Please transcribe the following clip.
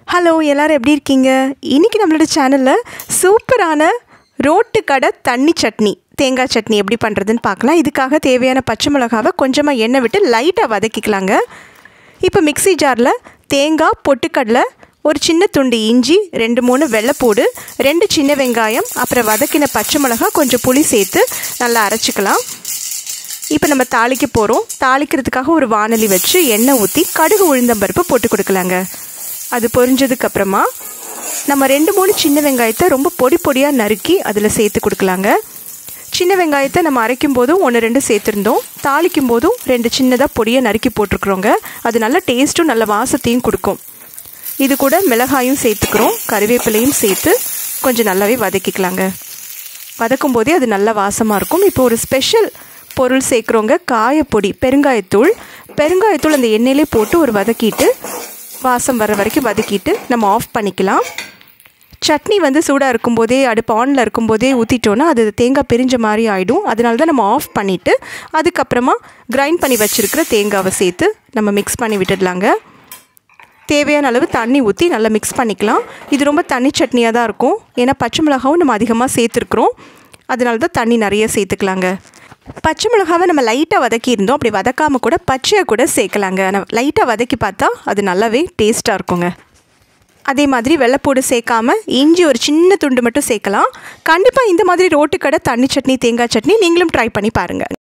Hello எல்லாரும் எப்படி இருக்கீங்க? இன்றைக்கி நம்மளோட சேனலில் சூப்பரான ரோட்டு கடை தண்ணி சட்னி, தேங்காய் சட்னி எப்படி பண்ணுறதுன்னு பார்க்கலாம். இதுக்காக தேவையான பச்சை மிளகாவை கொஞ்சமாக எண்ணெய் விட்டு லைட்டாக வதக்கிக்கலாங்க. இப்போ மிக்ஸி ஜாரில் தேங்காய், பொட்டுக்கடலை, ஒரு சின்ன துண்டு இஞ்சி, 2-3 வெள்ளைப்பூடு, 2 சின்ன வெங்காயம், அப்புறம் வதக்கின பச்சை மிளகாய், கொஞ்சம் புளி சேர்த்து நல்லா அரைச்சிக்கலாம். இப்போ நம்ம தாளிக்க போகிறோம். தாளிக்கிறதுக்காக ஒரு வாணலி வச்சு எண்ணெய் ஊற்றி கடுகு உளுந்தம்பருப்பு போட்டு கொடுக்கலாங்க. அது பொரிஞ்சதுக்கப்புறமா நம்ம 2-3 சின்ன வெங்காயத்தை ரொம்ப பொடியாக நறுக்கி அதில் சேர்த்து கொடுக்கலாங்க. சின்ன வெங்காயத்தை நம்ம அரைக்கும் போதும் 1-2 சேர்த்துருந்தோம். தாளிக்கும் போதும் 2 சின்னதாக பொடியாக நறுக்கி போட்டிருக்குறோங்க. அது நல்ல டேஸ்ட்டும் நல்ல வாசத்தையும் கொடுக்கும். இது கூட மிளகாயும் சேர்த்துக்கிறோம், கறிவேப்பிலையும் சேர்த்து கொஞ்சம் நல்லாவே வதக்கிக்கலாங்க. வதக்கும் போதே அது நல்ல வாசமாக இருக்கும். இப்போ ஒரு ஸ்பெஷல் பொருள் சேர்க்குறோங்க, காயப்பொடி, பெருங்காயத்தூள் அந்த எண்ணெயிலே போட்டு ஒரு வதக்கிட்டு வாசம் வர வரைக்கும் வதக்கிட்டு நம்ம ஆஃப் பண்ணிக்கலாம். சட்னி சூடாக இருக்கும்போதே, அடுப்பு ஆனில் இருக்கும்போதே ஊற்றிட்டோன்னா அது தேங்காய் பிரிஞ்ச மாதிரி ஆகிடும். அதனால தான் நம்ம ஆஃப் பண்ணிவிட்டு அதுக்கப்புறமா கிரைண்ட் பண்ணி வச்சுருக்கிற தேங்காவை சேர்த்து நம்ம மிக்ஸ் பண்ணி விட்டுடலாங்க. தேவையான அளவு தண்ணி ஊற்றி நல்லா மிக்ஸ் பண்ணிக்கலாம். இது ரொம்ப தண்ணி சட்னியாக தான் இருக்கும், ஏன்னா பச்சை மிளகாவும் நம்ம அதிகமாக சேர்த்துருக்குறோம். அதனால தான் தண்ணி நிறைய சேர்த்துக்கலாங்க. பச்சை மிளகாவை நம்ம லைட்டாக வதக்கியிருந்தோம், அப்படி வதக்காமல் கூட பச்சையாக கூட சேர்க்கலாங்க. லைட்டாக வதக்கி பார்த்தா அது நல்லாவே டேஸ்ட்டாக இருக்குங்க. அதே மாதிரி வெள்ளைப்பூடு சேர்க்காமல் இஞ்சி ஒரு சின்ன துண்டு மட்டும் சேர்க்கலாம். கண்டிப்பாக இந்த மாதிரி ரோட்டு கடை தண்ணி சட்னி, தேங்காய் சட்னி நீங்களும் ட்ரை பண்ணி பாருங்கள்.